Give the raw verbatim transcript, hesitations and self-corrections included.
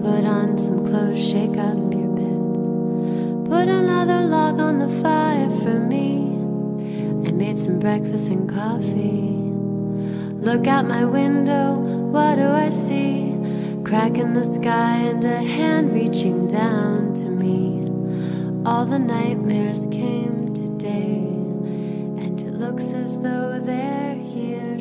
Put on some clothes, shake up your bed. Put another log on the fire for me. I made some breakfast and coffee. Look out my window, what do I see? Crack in the sky and a hand reaching down to me. All the nightmares came today, and it looks as though they're here.